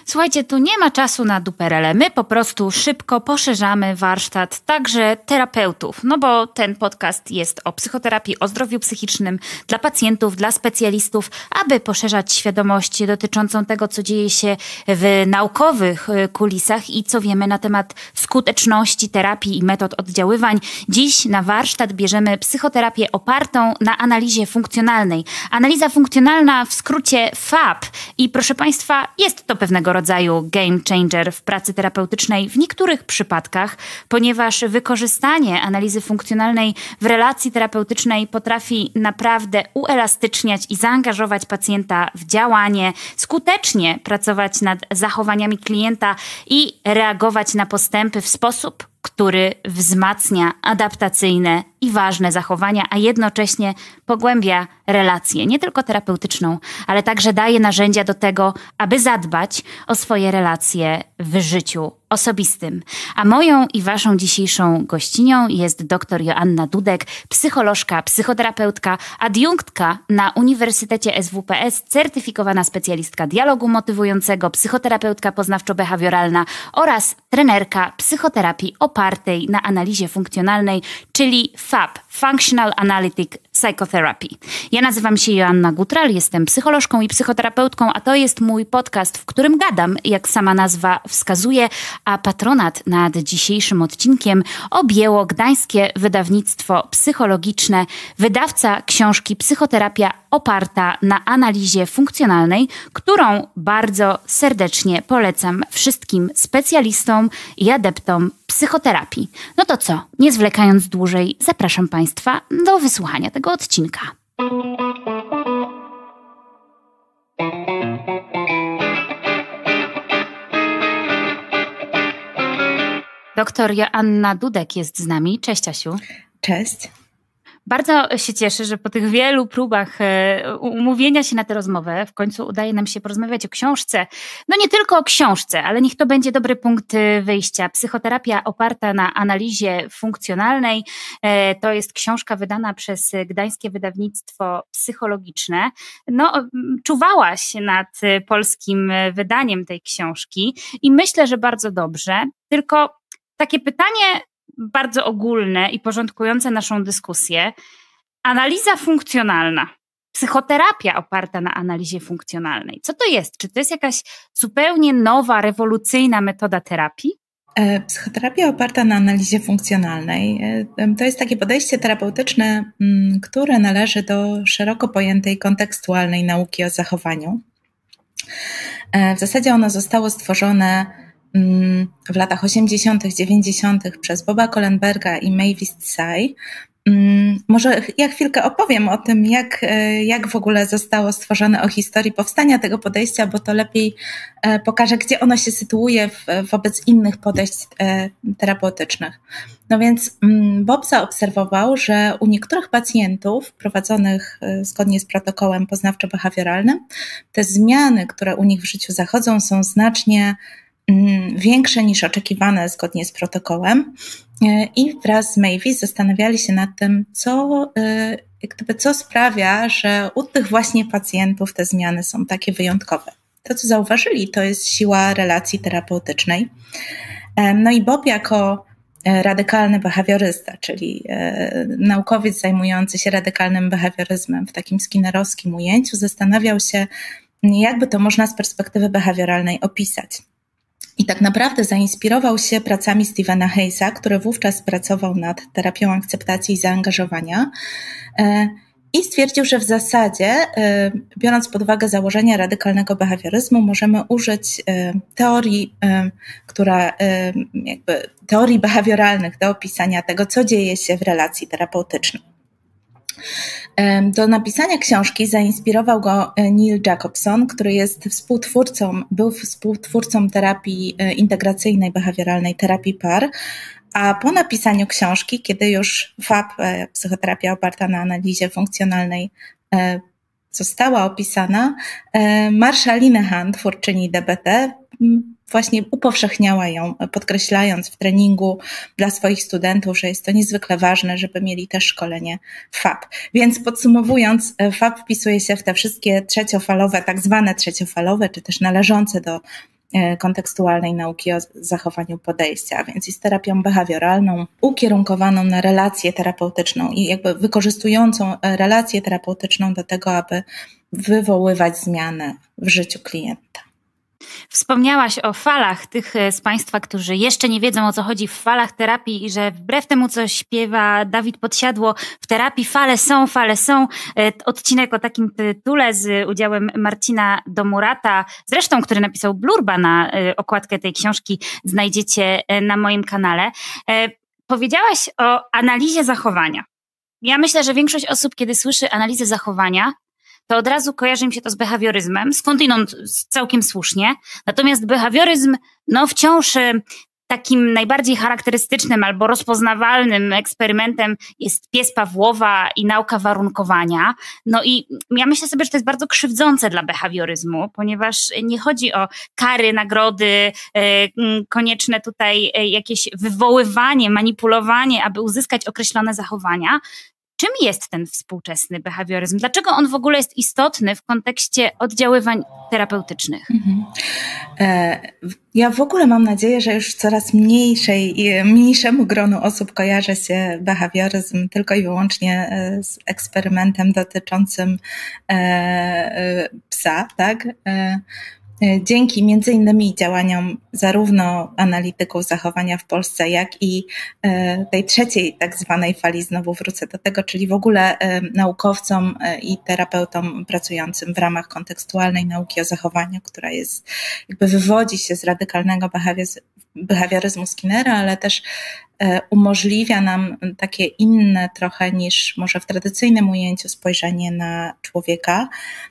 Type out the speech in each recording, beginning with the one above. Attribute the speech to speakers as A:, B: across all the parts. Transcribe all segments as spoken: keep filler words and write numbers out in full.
A: Słuchajcie, tu nie ma czasu na duperele. My po prostu szybko poszerzamy warsztat także terapeutów, no bo ten podcast jest o psychoterapii, o zdrowiu psychicznym dla pacjentów, dla specjalistów, aby poszerzać świadomość dotyczącą tego, co dzieje się w naukowych kulisach i co wiemy na temat skuteczności terapii i metod oddziaływań. Dziś na warsztat bierzemy psychoterapię opartą na analizie funkcjonalnej. Analiza funkcjonalna w skrócie F A P i proszę Państwa, jest to pewnego rodzaju game changer w pracy terapeutycznej w niektórych przypadkach, ponieważ wykorzystanie analizy funkcjonalnej w relacji terapeutycznej potrafi naprawdę uelastyczniać i zaangażować pacjenta w działanie, skutecznie pracować nad zachowaniami klienta i reagować na postępy w sposób, który wzmacnia adaptacyjne i ważne zachowania, a jednocześnie pogłębia relację, nie tylko terapeutyczną, ale także daje narzędzia do tego, aby zadbać o swoje relacje w życiu osobistym. A moją i waszą dzisiejszą gościnią jest dr Joanna Dudek, psycholożka, psychoterapeutka, adiunktka na Uniwersytecie S W P S, certyfikowana specjalistka dialogu motywującego, psychoterapeutka poznawczo-behawioralna oraz trenerka psychoterapii opartej na analizie funkcjonalnej, czyli F A P, Functional Analytic Psychotherapy. Ja nazywam się Joanna Gutral, jestem psycholożką i psychoterapeutką, a to jest mój podcast, w którym gadam, jak sama nazwa wskazuje, a patronat nad dzisiejszym odcinkiem objęło gdańskie wydawnictwo psychologiczne, wydawca książki Psychoterapia oparta na analizie funkcjonalnej, którą bardzo serdecznie polecam wszystkim specjalistom i adeptom psychoterapii. No to co, nie zwlekając dłużej, zapraszam Państwa do wysłuchania tego odcinka. Doktor Joanna Dudek jest z nami. Cześć, Asiu.
B: Cześć.
A: Bardzo się cieszę, że po tych wielu próbach umówienia się na tę rozmowę w końcu udaje nam się porozmawiać o książce. No nie tylko o książce, ale niech to będzie dobry punkt wyjścia. Psychoterapia oparta na analizie funkcjonalnej. To jest książka wydana przez gdańskie wydawnictwo psychologiczne. No, czuwałaś nad polskim wydaniem tej książki i myślę, że bardzo dobrze. Tylko takie pytanie bardzo ogólne i porządkujące naszą dyskusję. Analiza funkcjonalna, psychoterapia oparta na analizie funkcjonalnej. Co to jest? Czy to jest jakaś zupełnie nowa, rewolucyjna metoda terapii?
B: Psychoterapia oparta na analizie funkcjonalnej to jest takie podejście terapeutyczne, które należy do szeroko pojętej kontekstualnej nauki o zachowaniu. W zasadzie ono zostało stworzone w latach osiemdziesiątych, dziewięćdziesiątych przez Boba Kohlenberga i Mavis Tsai. Może ja chwilkę opowiem o tym, jak, jak w ogóle zostało stworzone, o historii powstania tego podejścia, bo to lepiej pokaże, gdzie ono się sytuuje wobec innych podejść terapeutycznych. No więc Bob zaobserwował, że u niektórych pacjentów prowadzonych zgodnie z protokołem poznawczo-behawioralnym te zmiany, które u nich w życiu zachodzą, są znacznie większe niż oczekiwane zgodnie z protokołem i wraz z Mavis zastanawiali się nad tym, co, jak gdyby, co sprawia, że u tych właśnie pacjentów te zmiany są takie wyjątkowe. To, co zauważyli, to jest siła relacji terapeutycznej. No i Bob jako radykalny behawiorysta, czyli naukowiec zajmujący się radykalnym behawioryzmem w takim skinnerowskim ujęciu, zastanawiał się, jakby to można z perspektywy behawioralnej opisać. I tak naprawdę zainspirował się pracami Stephena Hayesa, który wówczas pracował nad terapią akceptacji i zaangażowania i stwierdził, że w zasadzie, biorąc pod uwagę założenia radykalnego behawioryzmu, możemy użyć teorii, która jakby teorii behawioralnych do opisania tego, co dzieje się w relacji terapeutycznej. Do napisania książki zainspirował go Neil Jacobson, który jest współtwórcą, był współtwórcą terapii integracyjnej, behawioralnej, terapii par, a po napisaniu książki, kiedy już F A P, psychoterapia oparta na analizie funkcjonalnej, została opisana, Marsha Linehan, twórczyni D B T, właśnie upowszechniała ją, podkreślając w treningu dla swoich studentów, że jest to niezwykle ważne, żeby mieli też szkolenie F A P. Więc podsumowując, F A P wpisuje się w te wszystkie trzeciofalowe, tak zwane trzeciofalowe, czy też należące do kontekstualnej nauki o zachowaniu podejścia, więc i z terapią behawioralną ukierunkowaną na relację terapeutyczną i jakby wykorzystującą relację terapeutyczną do tego, aby wywoływać zmianę w życiu klienta.
A: Wspomniałaś o falach, tych z Państwa, którzy jeszcze nie wiedzą, o co chodzi w falach terapii i że wbrew temu, co śpiewa Dawid Podsiadło, w terapii fale są, fale są. Odcinek o takim tytule z udziałem Marcina Domurata, zresztą, który napisał blurba na okładkę tej książki, znajdziecie na moim kanale. Powiedziałaś o analizie zachowania. Ja myślę, że większość osób, kiedy słyszy analizę zachowania, to od razu kojarzy mi się to z behawioryzmem, skądinąd całkiem słusznie. Natomiast behawioryzm no wciąż takim najbardziej charakterystycznym albo rozpoznawalnym eksperymentem jest pies Pawłowa i nauka warunkowania. No i ja myślę sobie, że to jest bardzo krzywdzące dla behawioryzmu, ponieważ nie chodzi o kary, nagrody, konieczne tutaj jakieś wywoływanie, manipulowanie, aby uzyskać określone zachowania. Czym jest ten współczesny behawioryzm? Dlaczego on w ogóle jest istotny w kontekście oddziaływań terapeutycznych? Mhm.
B: Ja w ogóle mam nadzieję, że już coraz mniejszej, mniejszemu gronu osób kojarzy się behawioryzm tylko i wyłącznie z eksperymentem dotyczącym psa, tak? Dzięki między innymi działaniom zarówno analityków zachowania w Polsce, jak i tej trzeciej tak zwanej fali, znowu wrócę do tego, czyli w ogóle naukowcom i terapeutom pracującym w ramach kontekstualnej nauki o zachowaniu, która jest, jakby wywodzi się z radykalnego behawioryzmu Skinnera, ale też umożliwia nam takie inne trochę niż może w tradycyjnym ujęciu spojrzenie na człowieka.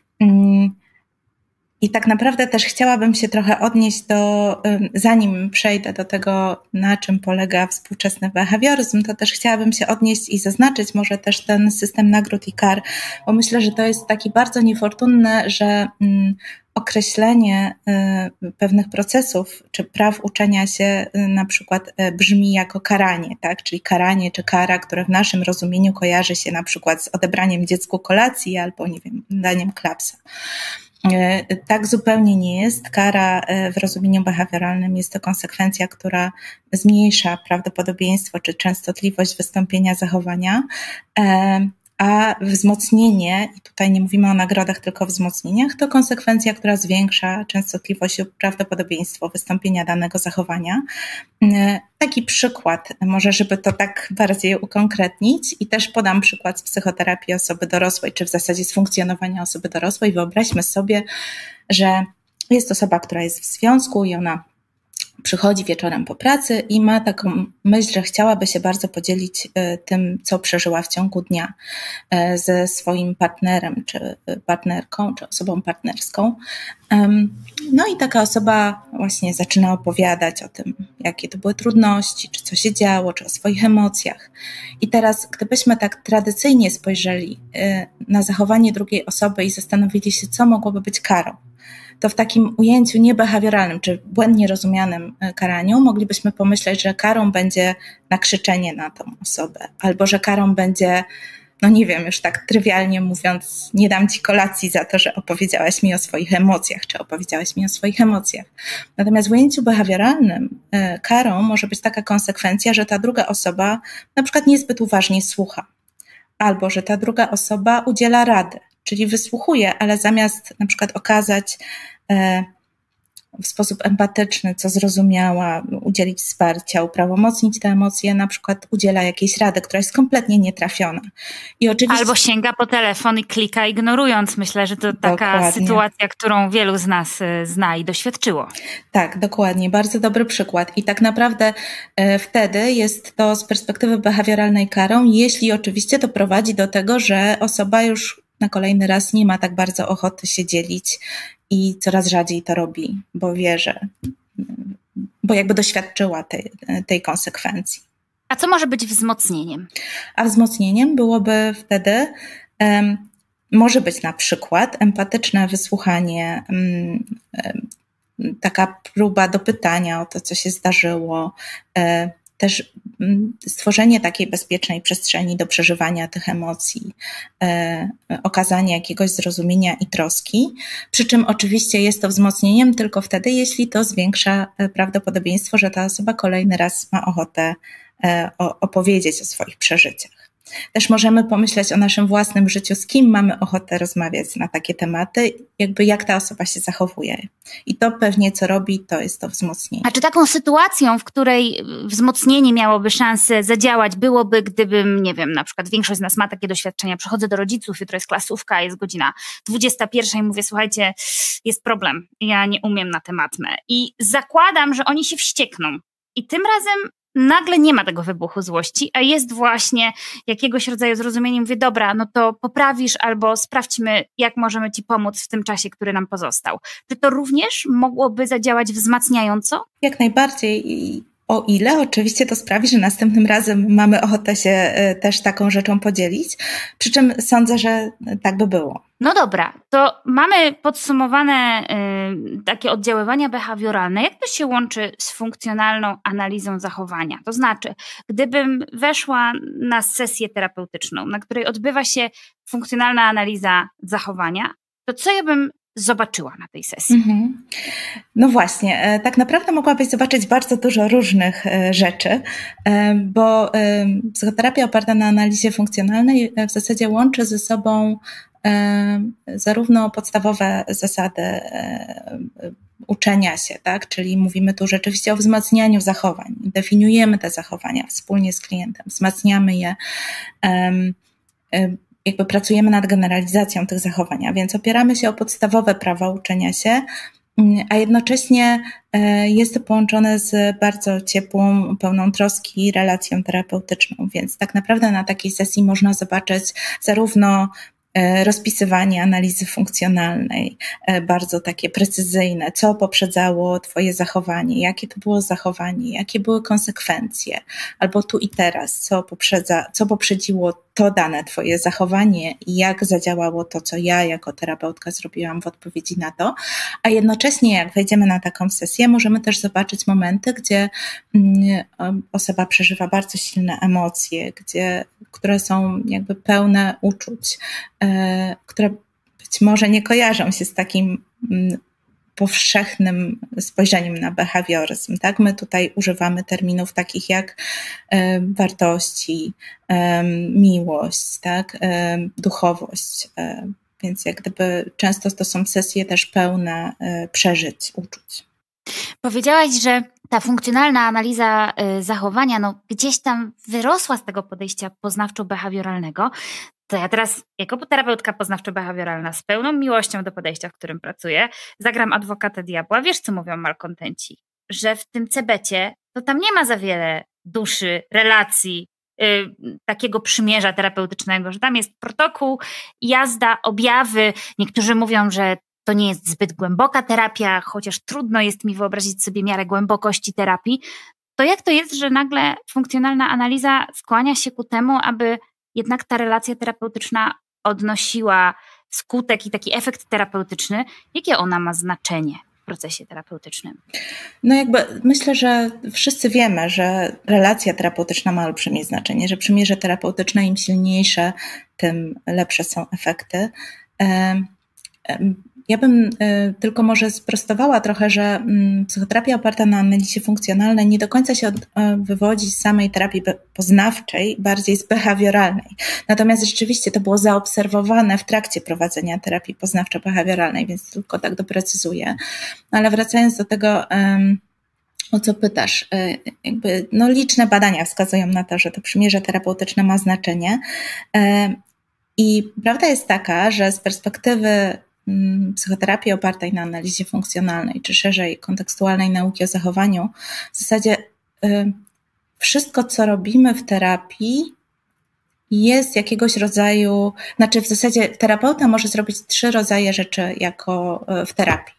B: I tak naprawdę też chciałabym się trochę odnieść do, zanim przejdę do tego, na czym polega współczesny behawioryzm, to też chciałabym się odnieść i zaznaczyć może też ten system nagród i kar, bo myślę, że to jest taki bardzo niefortunne, że określenie pewnych procesów czy praw uczenia się na przykład brzmi jako karanie, tak? Czyli karanie czy kara, które w naszym rozumieniu kojarzy się na przykład z odebraniem dziecku kolacji albo, nie wiem, daniem klapsa. Tak zupełnie nie jest. Kara w rozumieniu behawioralnym jest to konsekwencja, która zmniejsza prawdopodobieństwo czy częstotliwość wystąpienia zachowania, a wzmocnienie, i tutaj nie mówimy o nagrodach, tylko o wzmocnieniach, to konsekwencja, która zwiększa częstotliwość lub prawdopodobieństwo wystąpienia danego zachowania. Taki przykład, może żeby to tak bardziej ukonkretnić, i też podam przykład z psychoterapii osoby dorosłej, czy w zasadzie z funkcjonowania osoby dorosłej. Wyobraźmy sobie, że jest osoba, która jest w związku i ona przychodzi wieczorem po pracy i ma taką myśl, że chciałaby się bardzo podzielić tym, co przeżyła w ciągu dnia ze swoim partnerem, czy partnerką, czy osobą partnerską. No i taka osoba właśnie zaczyna opowiadać o tym, jakie to były trudności, czy co się działo, czy o swoich emocjach. I teraz, gdybyśmy tak tradycyjnie spojrzeli na zachowanie drugiej osoby i zastanowili się, co mogłoby być karą, to w takim ujęciu niebehawioralnym, czy błędnie rozumianym karaniu, moglibyśmy pomyśleć, że karą będzie nakrzyczenie na tą osobę, albo że karą będzie, no nie wiem, już tak trywialnie mówiąc, nie dam ci kolacji za to, że opowiedziałaś mi o swoich emocjach, czy opowiedziałaś mi o swoich emocjach. Natomiast w ujęciu behawioralnym karą może być taka konsekwencja, że ta druga osoba na przykład niezbyt uważnie słucha, albo że ta druga osoba udziela rady, czyli wysłuchuje, ale zamiast na przykład okazać w sposób empatyczny, co zrozumiała, udzielić wsparcia, uprawomocnić te emocje, na przykład udziela jakiejś rady, która jest kompletnie nietrafiona. I oczywiście... Albo
A: sięga po telefon i klika ignorując. Myślę, że to taka dokładnie. Sytuacja, którą wielu z nas zna i doświadczyło.
B: Tak, dokładnie. Bardzo dobry przykład. I tak naprawdę e, wtedy jest to z perspektywy behawioralnej karą, jeśli oczywiście to prowadzi do tego, że osoba już na kolejny raz nie ma tak bardzo ochoty się dzielić i coraz rzadziej to robi, bo wie, że, bo jakby doświadczyła tej, tej konsekwencji.
A: A co może być wzmocnieniem?
B: A wzmocnieniem byłoby wtedy, um, może być na przykład empatyczne wysłuchanie, um, um, taka próba dopytania o to, co się zdarzyło, um, też stworzenie takiej bezpiecznej przestrzeni do przeżywania tych emocji, okazanie jakiegoś zrozumienia i troski, przy czym oczywiście jest to wzmocnieniem tylko wtedy, jeśli to zwiększa prawdopodobieństwo, że ta osoba kolejny raz ma ochotę opowiedzieć o swoich przeżyciach. Też możemy pomyśleć o naszym własnym życiu, z kim mamy ochotę rozmawiać na takie tematy, jakby jak ta osoba się zachowuje. I to pewnie co robi, to jest to wzmocnienie.
A: A czy taką sytuacją, w której wzmocnienie miałoby szansę zadziałać, byłoby, gdybym, nie wiem, na przykład większość z nas ma takie doświadczenia, przychodzę do rodziców, jutro jest klasówka, jest godzina dwudziesta pierwsza i mówię, słuchajcie, jest problem, ja nie umiem na tę matmę. I zakładam, że oni się wściekną. I tym razem nagle nie ma tego wybuchu złości, a jest właśnie jakiegoś rodzaju zrozumienie. Mówię, dobra, no to poprawisz albo sprawdźmy, jak możemy ci pomóc w tym czasie, który nam pozostał. Czy to również mogłoby zadziałać wzmacniająco?
B: Jak najbardziej. O ile oczywiście to sprawi, że następnym razem mamy ochotę się też taką rzeczą podzielić, przy czym sądzę, że tak by było.
A: No dobra, to mamy podsumowane y, takie oddziaływania behawioralne. Jak to się łączy z funkcjonalną analizą zachowania? To znaczy, gdybym weszła na sesję terapeutyczną, na której odbywa się funkcjonalna analiza zachowania, to co ja bym zobaczyła na tej sesji?
B: Mhm. No właśnie, tak naprawdę mogłabyś zobaczyć bardzo dużo różnych rzeczy, bo psychoterapia oparta na analizie funkcjonalnej w zasadzie łączy ze sobą zarówno podstawowe zasady uczenia się, tak? Czyli mówimy tu rzeczywiście o wzmacnianiu zachowań, definiujemy te zachowania wspólnie z klientem, wzmacniamy je, jakby pracujemy nad generalizacją tych zachowań, a więc opieramy się o podstawowe prawa uczenia się, a jednocześnie jest to połączone z bardzo ciepłą, pełną troski relacją terapeutyczną, więc tak naprawdę na takiej sesji można zobaczyć zarówno rozpisywanie analizy funkcjonalnej, bardzo takie precyzyjne, co poprzedzało twoje zachowanie, jakie to było zachowanie, jakie były konsekwencje, albo tu i teraz, co poprzedza, co poprzedziło to dane twoje zachowanie i jak zadziałało to, co ja jako terapeutka zrobiłam w odpowiedzi na to, a jednocześnie jak wejdziemy na taką sesję, możemy też zobaczyć momenty, gdzie osoba przeżywa bardzo silne emocje, gdzie, które są jakby pełne uczuć, które być może nie kojarzą się z takim powszechnym spojrzeniem na behawioryzm. Tak? My tutaj używamy terminów takich jak wartości, miłość, tak? Duchowość, więc jak gdyby często to są sesje też pełne przeżyć, uczuć.
A: Powiedziałaś, że ta funkcjonalna analiza zachowania no, gdzieś tam wyrosła z tego podejścia poznawczo-behawioralnego. To ja teraz jako terapeutka poznawczo-behawioralna z pełną miłością do podejścia, w którym pracuję, zagram adwokata diabła. Wiesz, co mówią malkontenci? Że w tym cebecie to tam nie ma za wiele duszy, relacji, yy, takiego przymierza terapeutycznego, że tam jest protokół, jazda, objawy. Niektórzy mówią, że to nie jest zbyt głęboka terapia, chociaż trudno jest mi wyobrazić sobie miarę głębokości terapii. To jak to jest, że nagle funkcjonalna analiza skłania się ku temu, aby jednak ta relacja terapeutyczna odnosiła skutek i taki efekt terapeutyczny? Jakie ona ma znaczenie w procesie terapeutycznym?
B: No jakby myślę, że wszyscy wiemy, że relacja terapeutyczna ma olbrzymie znaczenie, że przymierze terapeutyczne im silniejsze, tym lepsze są efekty. Ja bym tylko może sprostowała trochę, że psychoterapia oparta na analizie funkcjonalnej nie do końca się wywodzi z samej terapii poznawczej, bardziej z behawioralnej. Natomiast rzeczywiście to było zaobserwowane w trakcie prowadzenia terapii poznawczo-behawioralnej, więc tylko tak doprecyzuję. Ale wracając do tego, o co pytasz, jakby no liczne badania wskazują na to, że to przymierze terapeutyczne ma znaczenie. I prawda jest taka, że z perspektywy psychoterapii opartej na analizie funkcjonalnej, czy szerzej kontekstualnej nauki o zachowaniu, w zasadzie wszystko, co robimy w terapii, jest jakiegoś rodzaju, znaczy w zasadzie terapeuta może zrobić trzy rodzaje rzeczy jako w terapii.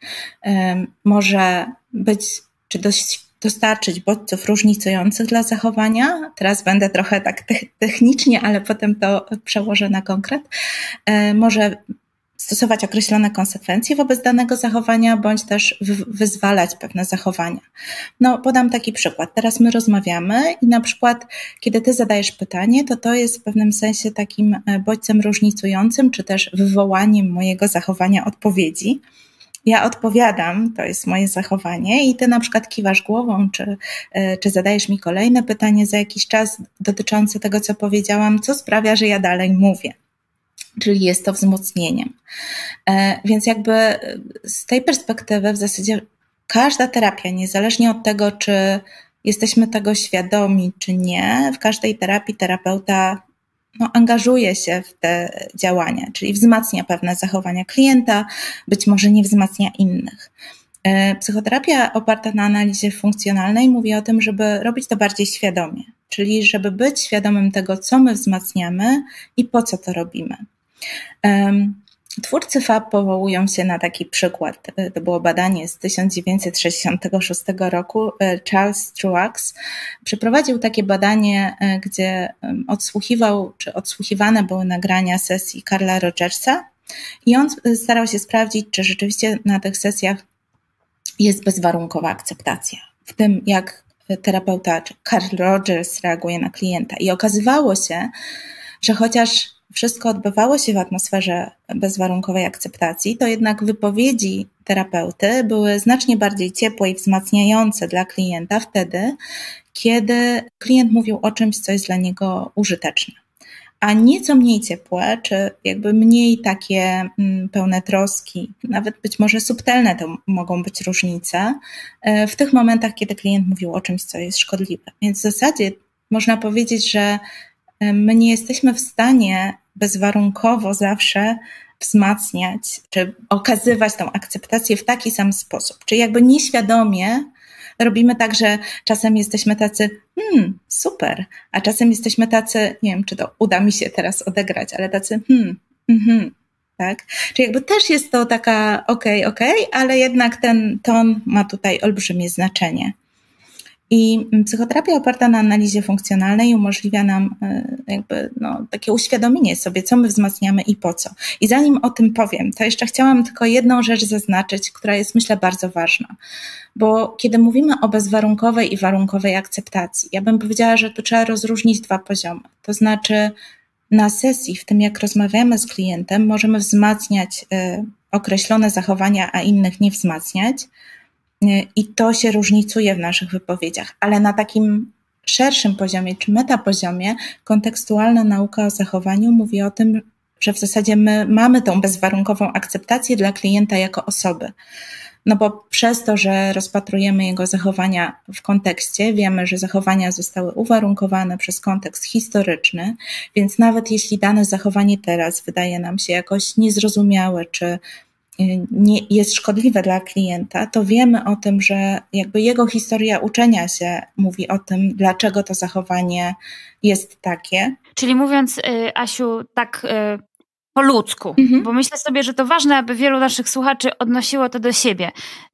B: Może być, czy dość dostarczyć bodźców różnicujących dla zachowania. Teraz będę trochę tak technicznie, ale potem to przełożę na konkret. Może stosować określone konsekwencje wobec danego zachowania, bądź też wyzwalać pewne zachowania. No, podam taki przykład. Teraz my rozmawiamy i na przykład, kiedy ty zadajesz pytanie, to to jest w pewnym sensie takim bodźcem różnicującym, czy też wywołaniem mojego zachowania odpowiedzi. Ja odpowiadam, to jest moje zachowanie i ty na przykład kiwasz głową, czy, czy zadajesz mi kolejne pytanie za jakiś czas dotyczące tego, co powiedziałam, co sprawia, że ja dalej mówię. Czyli jest to wzmocnieniem. Więc jakby z tej perspektywy w zasadzie każda terapia, niezależnie od tego, czy jesteśmy tego świadomi, czy nie, w każdej terapii terapeuta no, angażuje się w te działania, czyli wzmacnia pewne zachowania klienta, być może nie wzmacnia innych. Psychoterapia oparta na analizie funkcjonalnej mówi o tym, żeby robić to bardziej świadomie, czyli żeby być świadomym tego, co my wzmacniamy i po co to robimy. Twórcy F A B powołują się na taki przykład. To było badanie z tysiąc dziewięćset sześćdziesiątego szóstego roku. Charles Truax przeprowadził takie badanie, gdzie odsłuchiwał, czy odsłuchiwane były nagrania sesji Carla Rogersa i on starał się sprawdzić, czy rzeczywiście na tych sesjach jest bezwarunkowa akceptacja w tym, jak terapeuta, czy Carl Rogers reaguje na klienta. I okazywało się, że chociaż wszystko odbywało się w atmosferze bezwarunkowej akceptacji, to jednak wypowiedzi terapeuty były znacznie bardziej ciepłe i wzmacniające dla klienta wtedy, kiedy klient mówił o czymś, co jest dla niego użyteczne. A nieco mniej ciepłe, czy jakby mniej takie pełne troski, nawet być może subtelne to mogą być różnice, w tych momentach, kiedy klient mówił o czymś, co jest szkodliwe. Więc w zasadzie można powiedzieć, że my nie jesteśmy w stanie bezwarunkowo zawsze wzmacniać, czy okazywać tą akceptację w taki sam sposób. Czyli jakby nieświadomie robimy tak, że czasem jesteśmy tacy, hmm, super, a czasem jesteśmy tacy, nie wiem, czy to uda mi się teraz odegrać, ale tacy, hmm, mhm, tak? Czyli jakby też jest to taka okej, okay, okej, okay, ale jednak ten ton ma tutaj olbrzymie znaczenie. I psychoterapia oparta na analizie funkcjonalnej umożliwia nam jakby no, takie uświadomienie sobie, co my wzmacniamy i po co. I zanim o tym powiem, to jeszcze chciałam tylko jedną rzecz zaznaczyć, która jest, myślę, bardzo ważna. Bo kiedy mówimy o bezwarunkowej i warunkowej akceptacji, ja bym powiedziała, że tu trzeba rozróżnić dwa poziomy. To znaczy na sesji, w tym jak rozmawiamy z klientem, możemy wzmacniać y, określone zachowania, a innych nie wzmacniać. I to się różnicuje w naszych wypowiedziach, ale na takim szerszym poziomie, czy metapoziomie, kontekstualna nauka o zachowaniu mówi o tym, że w zasadzie my mamy tą bezwarunkową akceptację dla klienta jako osoby. No bo przez to, że rozpatrujemy jego zachowania w kontekście, wiemy, że zachowania zostały uwarunkowane przez kontekst historyczny, więc nawet jeśli dane zachowanie teraz wydaje nam się jakoś niezrozumiałe, czy nie jest szkodliwe dla klienta, to wiemy o tym, że jakby jego historia uczenia się mówi o tym, dlaczego to zachowanie jest takie.
A: Czyli mówiąc, Asiu, tak po ludzku, mhm. bo myślę sobie, że to ważne, aby wielu naszych słuchaczy odnosiło to do siebie.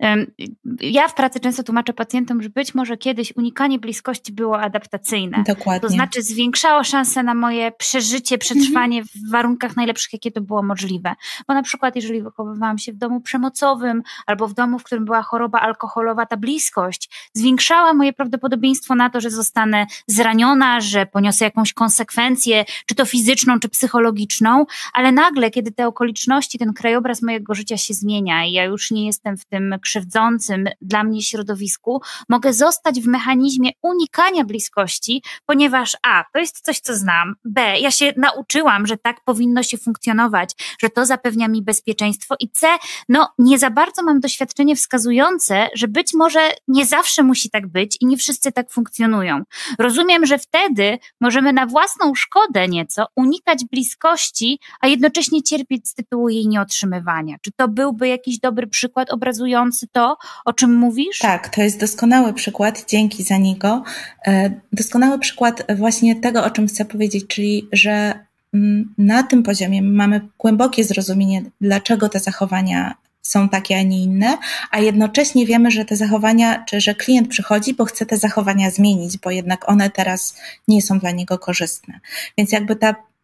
A: Ja w pracy często tłumaczę pacjentom, że być może kiedyś unikanie bliskości było adaptacyjne.
B: Dokładnie.
A: To znaczy zwiększało szanse na moje przeżycie, przetrwanie mhm. w warunkach najlepszych, jakie to było możliwe. Bo na przykład jeżeli wychowywałam się w domu przemocowym albo w domu, w którym była choroba alkoholowa, ta bliskość zwiększała moje prawdopodobieństwo na to, że zostanę zraniona, że poniosę jakąś konsekwencję, czy to fizyczną, czy psychologiczną, ale nagle, kiedy te okoliczności, ten krajobraz mojego życia się zmienia i ja już nie jestem w tym krzywdzącym dla mnie środowisku, mogę zostać w mechanizmie unikania bliskości, ponieważ a, to jest coś, co znam, b, ja się nauczyłam, że tak powinno się funkcjonować, że to zapewnia mi bezpieczeństwo i c, no nie za bardzo mam doświadczenie wskazujące, że być może nie zawsze musi tak być i nie wszyscy tak funkcjonują. Rozumiem, że wtedy możemy na własną szkodę nieco unikać bliskości, a jednocześnie cierpieć z tytułu jej nieotrzymywania. Czy to byłby jakiś dobry przykład obrazujący to, o czym mówisz?
B: Tak, to jest doskonały przykład, dzięki za niego. Doskonały przykład właśnie tego, o czym chcę powiedzieć, czyli że na tym poziomie mamy głębokie zrozumienie, dlaczego te zachowania są takie, a nie inne, a jednocześnie wiemy, że te zachowania, czy że klient przychodzi, bo chce te zachowania zmienić, bo jednak one teraz nie są dla niego korzystne. Więc jakby ta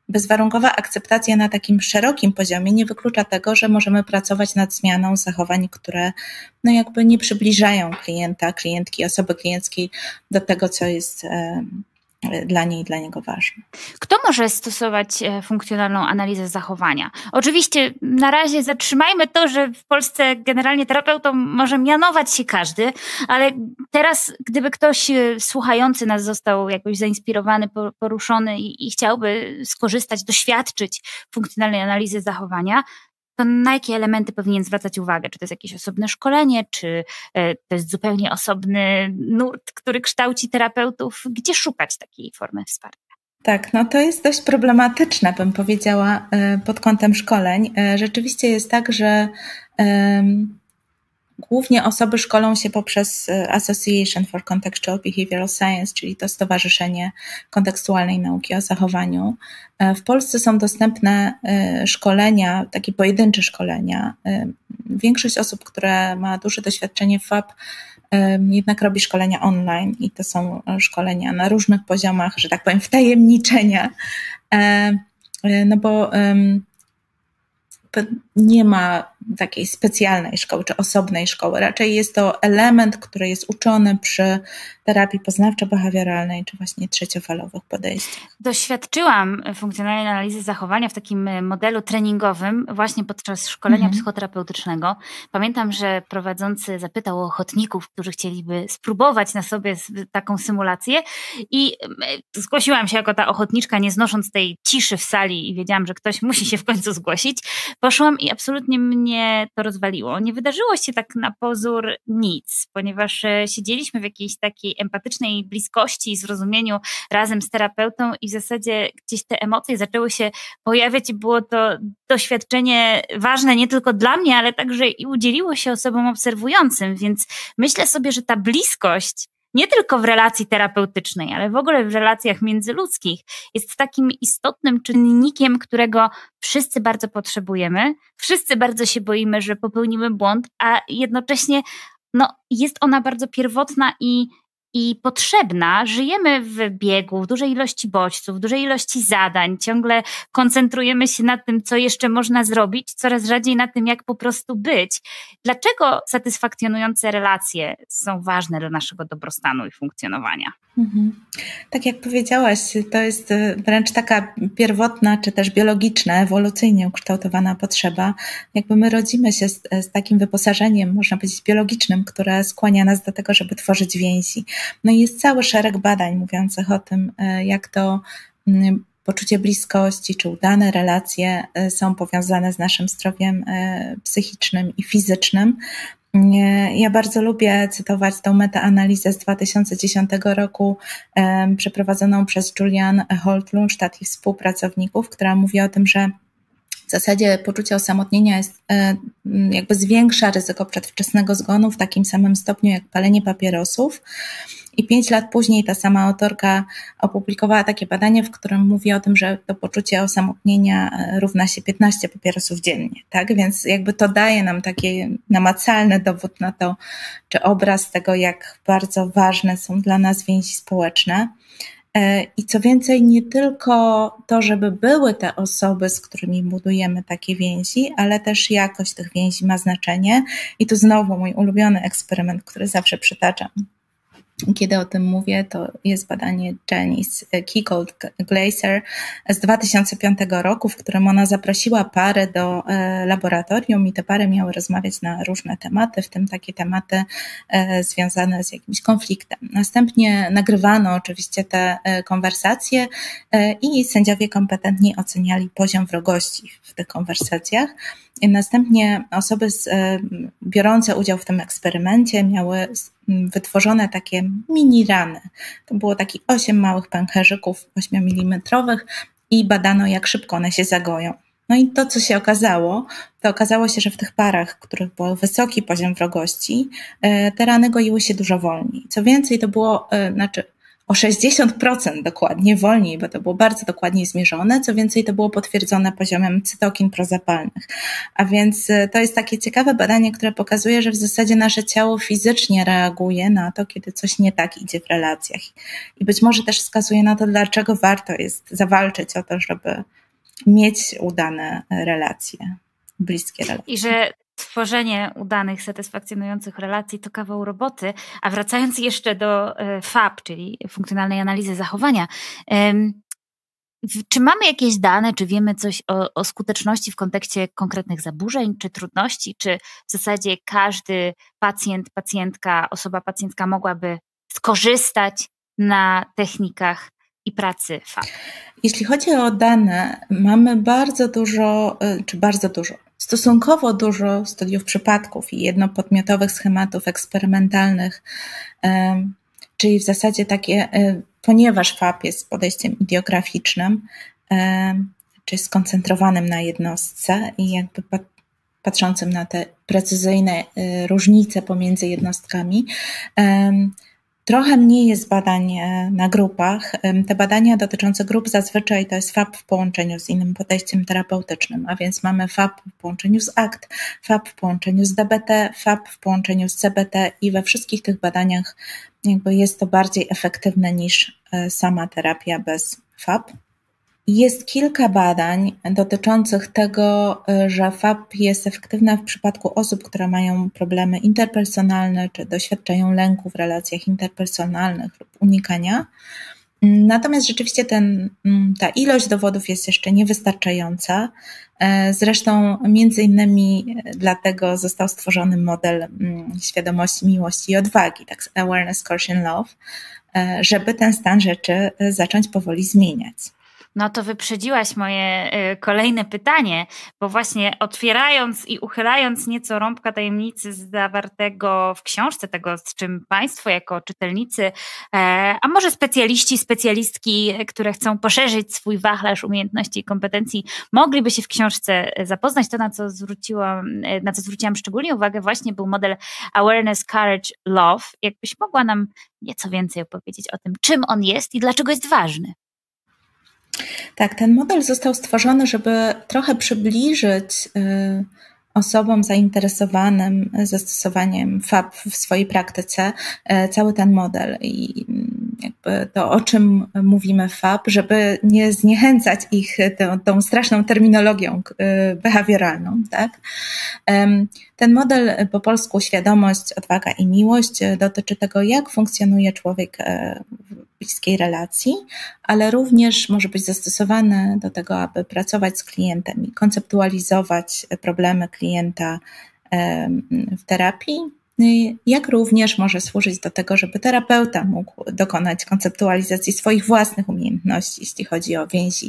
B: bezwarunkowa akceptacja na takim szerokim poziomie nie wyklucza tego, że możemy pracować nad zmianą zachowań, które no jakby nie przybliżają klienta, klientki, osoby klienckiej do tego, co jest dla niej i dla niego ważne.
A: Kto może stosować funkcjonalną analizę zachowania? Oczywiście na razie zatrzymajmy to, że w Polsce generalnie terapeutą może mianować się każdy, ale teraz gdyby ktoś słuchający nas został jakoś zainspirowany, poruszony i, i chciałby skorzystać, doświadczyć funkcjonalnej analizy zachowania, to na jakie elementy powinien zwracać uwagę? Czy to jest jakieś osobne szkolenie, czy to jest zupełnie osobny nurt, który kształci terapeutów? Gdzie szukać takiej formy wsparcia?
B: Tak, no to jest dość problematyczne, bym powiedziała, pod kątem szkoleń. Rzeczywiście jest tak, że um, głównie osoby szkolą się poprzez Association for Contextual Behavioral Science, czyli to Stowarzyszenie Kontekstualnej Nauki o Zachowaniu. W Polsce są dostępne szkolenia, takie pojedyncze szkolenia. Większość osób, które ma duże doświadczenie w F A P, jednak robi szkolenia online i to są szkolenia na różnych poziomach, że tak powiem, wtajemniczenia. No bo nie ma takiej specjalnej szkoły czy osobnej szkoły. Raczej jest to element, który jest uczony przy terapii poznawczo-behawioralnej czy właśnie trzeciofalowych podejściach.
A: Doświadczyłam funkcjonalnej analizy zachowania w takim modelu treningowym właśnie podczas szkolenia mhm. psychoterapeutycznego. Pamiętam, że prowadzący zapytał o ochotników, którzy chcieliby spróbować na sobie taką symulację i zgłosiłam się jako ta ochotniczka, nie znosząc tej ciszy w sali i wiedziałam, że ktoś musi się w końcu zgłosić. Poszłam i absolutnie mnie to rozwaliło. Nie wydarzyło się tak na pozór nic, ponieważ siedzieliśmy w jakiejś takiej empatycznej bliskości i zrozumieniu razem z terapeutą i w zasadzie gdzieś te emocje zaczęły się pojawiać i było to doświadczenie ważne nie tylko dla mnie, ale także i udzieliło się osobom obserwującym, więc myślę sobie, że ta bliskość nie tylko w relacji terapeutycznej, ale w ogóle w relacjach międzyludzkich jest takim istotnym czynnikiem, którego wszyscy bardzo potrzebujemy. Wszyscy bardzo się boimy, że popełnimy błąd, a jednocześnie no, jest ona bardzo pierwotna i i potrzebna. Żyjemy w biegu, w dużej ilości bodźców, w dużej ilości zadań. Ciągle koncentrujemy się na tym, co jeszcze można zrobić, coraz rzadziej na tym, jak po prostu być. Dlaczego satysfakcjonujące relacje są ważne dla naszego dobrostanu i funkcjonowania?
B: Mhm. Tak jak powiedziałaś, to jest wręcz taka pierwotna, czy też biologiczna, ewolucyjnie ukształtowana potrzeba. Jakby my rodzimy się z, z takim wyposażeniem, można powiedzieć biologicznym, które skłania nas do tego, żeby tworzyć więzi. No i jest cały szereg badań mówiących o tym, jak to poczucie bliskości czy udane relacje są powiązane z naszym zdrowiem psychicznym i fizycznym. Ja bardzo lubię cytować tą metaanalizę z dwa tysiące dziesiątego roku um, przeprowadzoną przez Julian Holt-Lunstad i współpracowników, która mówi o tym, że w zasadzie poczucie osamotnienia jest, jakby zwiększa ryzyko przedwczesnego zgonu w takim samym stopniu jak palenie papierosów. I pięć lat później ta sama autorka opublikowała takie badanie, w którym mówi o tym, że to poczucie osamotnienia równa się piętnaście papierosów dziennie, tak? Więc jakby to daje nam taki namacalny dowód na to, czy obraz tego, jak bardzo ważne są dla nas więzi społeczne. I co więcej, nie tylko to, żeby były te osoby, z którymi budujemy takie więzi, ale też jakość tych więzi ma znaczenie. I tu znowu mój ulubiony eksperyment, który zawsze przytaczam. Kiedy o tym mówię, to jest badanie Janice Kiecolt-Glaser z dwa tysiące piątego roku, w którym ona zaprosiła parę do laboratorium i te pary miały rozmawiać na różne tematy, w tym takie tematy związane z jakimś konfliktem. Następnie nagrywano oczywiście te konwersacje i sędziowie kompetentni oceniali poziom wrogości w tych konwersacjach. I następnie osoby z, biorące udział w tym eksperymencie miały wytworzone takie mini rany. To było takich osiem małych pęcherzyków ośmiomilimetrowych i badano, jak szybko one się zagoją. No i to, co się okazało, to okazało się, że w tych parach, w których był wysoki poziom wrogości, te rany goiły się dużo wolniej. Co więcej, to było, znaczy o sześćdziesiąt procent dokładnie wolniej, bo to było bardzo dokładnie zmierzone. Co więcej, to było potwierdzone poziomem cytokin prozapalnych. A więc to jest takie ciekawe badanie, które pokazuje, że w zasadzie nasze ciało fizycznie reaguje na to, kiedy coś nie tak idzie w relacjach. I być może też wskazuje na to, dlaczego warto jest zawalczyć o to, żeby mieć udane relacje, bliskie relacje.
A: I że tworzenie udanych, satysfakcjonujących relacji to kawał roboty. A wracając jeszcze do F A P, czyli funkcjonalnej analizy zachowania, czy mamy jakieś dane, czy wiemy coś o, o skuteczności w kontekście konkretnych zaburzeń, czy trudności, czy w zasadzie każdy pacjent, pacjentka, osoba pacjentka mogłaby skorzystać na technikach i pracy F A P?
B: Jeśli chodzi o dane, mamy bardzo dużo, czy bardzo dużo, stosunkowo dużo studiów przypadków i jednopodmiotowych schematów eksperymentalnych, czyli w zasadzie takie, ponieważ F A P jest podejściem ideograficznym, czyli skoncentrowanym na jednostce i jakby patrzącym na te precyzyjne różnice pomiędzy jednostkami, trochę mniej jest badań na grupach. Te badania dotyczące grup zazwyczaj to jest F A P w połączeniu z innym podejściem terapeutycznym, a więc mamy F A P w połączeniu z A C T, F A P w połączeniu z D B T, F A P w połączeniu z C B T i we wszystkich tych badaniach jakby jest to bardziej efektywne niż sama terapia bez F A P. Jest kilka badań dotyczących tego, że F A P jest efektywna w przypadku osób, które mają problemy interpersonalne czy doświadczają lęku w relacjach interpersonalnych lub unikania. Natomiast rzeczywiście ten, ta ilość dowodów jest jeszcze niewystarczająca. Zresztą między innymi dlatego został stworzony model świadomości, miłości i odwagi, tak Awareness, Caution, Love, żeby ten stan rzeczy zacząć powoli zmieniać.
A: No to wyprzedziłaś moje kolejne pytanie, bo właśnie otwierając i uchylając nieco rąbka tajemnicy zawartego w książce, tego z czym Państwo jako czytelnicy, a może specjaliści, specjalistki, które chcą poszerzyć swój wachlarz umiejętności i kompetencji, mogliby się w książce zapoznać, to na co zwróciłam, na co zwróciłam szczególnie uwagę właśnie był model Awareness, Courage, Love. Jakbyś mogła nam nieco więcej opowiedzieć o tym, czym on jest i dlaczego jest ważny?
B: Tak, ten model został stworzony, żeby trochę przybliżyć osobom zainteresowanym zastosowaniem F A P w swojej praktyce cały ten model i jakby to, o czym mówimy F A P, żeby nie zniechęcać ich tą, tą straszną terminologią behawioralną. Tak? Ten model po polsku świadomość, odwaga i miłość dotyczy tego, jak funkcjonuje człowiek w bliskiej relacji, ale również może być zastosowany do tego, aby pracować z klientem i konceptualizować problemy klienta w terapii, jak również może służyć do tego, żeby terapeuta mógł dokonać konceptualizacji swoich własnych umiejętności, jeśli chodzi o więzi,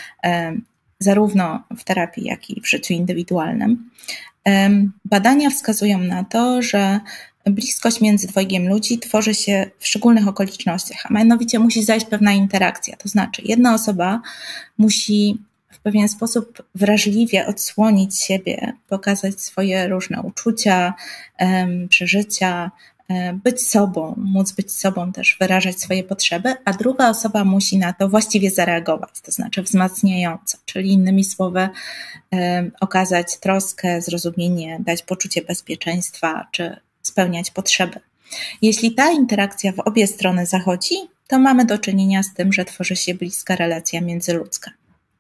B: zarówno w terapii, jak i w życiu indywidualnym. Badania wskazują na to, że bliskość między dwojgiem ludzi tworzy się w szczególnych okolicznościach, a mianowicie musi zajść pewna interakcja, to znaczy jedna osoba musi w pewien sposób wrażliwie odsłonić siebie, pokazać swoje różne uczucia, przeżycia, być sobą, móc być sobą też, wyrażać swoje potrzeby, a druga osoba musi na to właściwie zareagować, to znaczy wzmacniająco, czyli innymi słowy okazać troskę, zrozumienie, dać poczucie bezpieczeństwa czy spełniać potrzeby. Jeśli ta interakcja w obie strony zachodzi, to mamy do czynienia z tym, że tworzy się bliska relacja międzyludzka.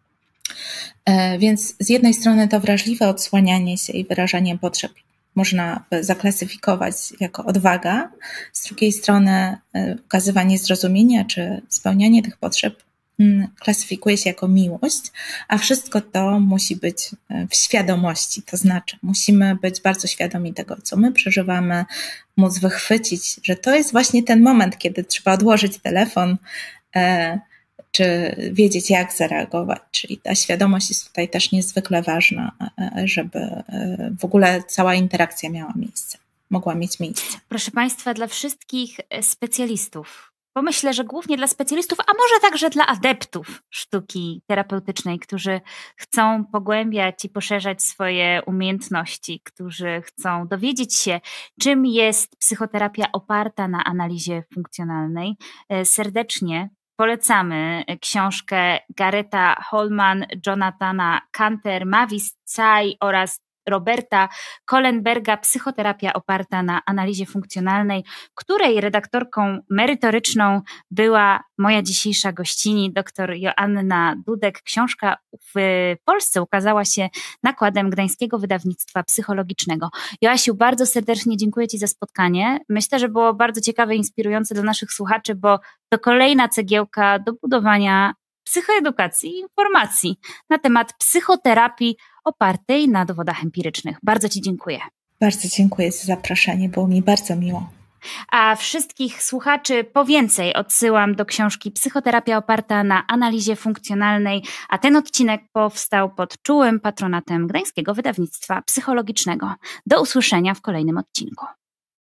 B: Więc z jednej strony to wrażliwe odsłanianie się i wyrażanie potrzeb można zaklasyfikować jako odwaga, z drugiej strony okazywanie zrozumienia czy spełnianie tych potrzeb klasyfikuje się jako miłość, a wszystko to musi być w świadomości, to znaczy musimy być bardzo świadomi tego, co my przeżywamy, móc wychwycić, że to jest właśnie ten moment, kiedy trzeba odłożyć telefon, czy wiedzieć, jak zareagować, czyli ta świadomość jest tutaj też niezwykle ważna, żeby w ogóle cała interakcja miała miejsce, mogła mieć miejsce.
A: Proszę Państwa, dla wszystkich specjalistów, Bo myślę, że głównie dla specjalistów, a może także dla adeptów sztuki terapeutycznej, którzy chcą pogłębiać i poszerzać swoje umiejętności, którzy chcą dowiedzieć się, czym jest psychoterapia oparta na analizie funkcjonalnej. Serdecznie polecamy książkę Garetha Holman, Jonathana Kanter, Mavis Tsai oraz Roberta Kohlenberga, Psychoterapia oparta na analizie funkcjonalnej, której redaktorką merytoryczną była moja dzisiejsza gościni, dr Joanna Dudek. Książka w Polsce ukazała się nakładem Gdańskiego Wydawnictwa Psychologicznego. Joasiu, bardzo serdecznie dziękuję Ci za spotkanie. Myślę, że było bardzo ciekawe i inspirujące dla naszych słuchaczy, bo to kolejna cegiełka do budowania psychoedukacji i informacji na temat psychoterapii opartej na dowodach empirycznych. Bardzo Ci dziękuję.
B: Bardzo dziękuję za zaproszenie, było mi bardzo miło.
A: A wszystkich słuchaczy po więcej odsyłam do książki Psychoterapia oparta na analizie funkcjonalnej, a ten odcinek powstał pod czułym patronatem Gdańskiego Wydawnictwa Psychologicznego. Do usłyszenia w kolejnym odcinku.